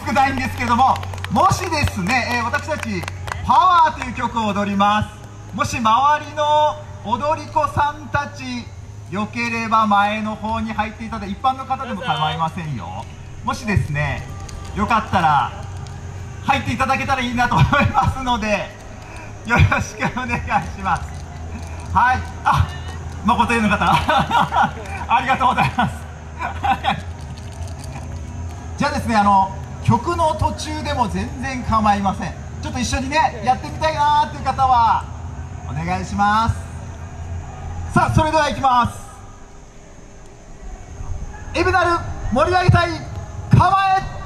少ないんですけれども、もしですね、私たちパワーという曲を踊ります。もし周りの踊り子さんたちよければ前の方に入っていただいて、一般の方でも構いませんよ。もしですね、よかったら入っていただけたらいいなと思いますので、よろしくお願いします。はい、あ、誠への方ありがとうございますじゃあですね、曲の途中でも全然構いません。ちょっと一緒にね、やってみたいなーっていう方はお願いします。さあ、それではいきます。エブナル盛り上げたい、構え。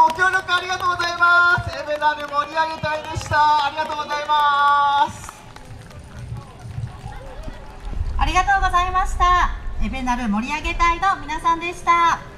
ご協力ありがとうございます。エベナル盛り上げ隊でした。ありがとうございます。 ありがとうございました。エベナル盛り上げ隊の皆さんでした。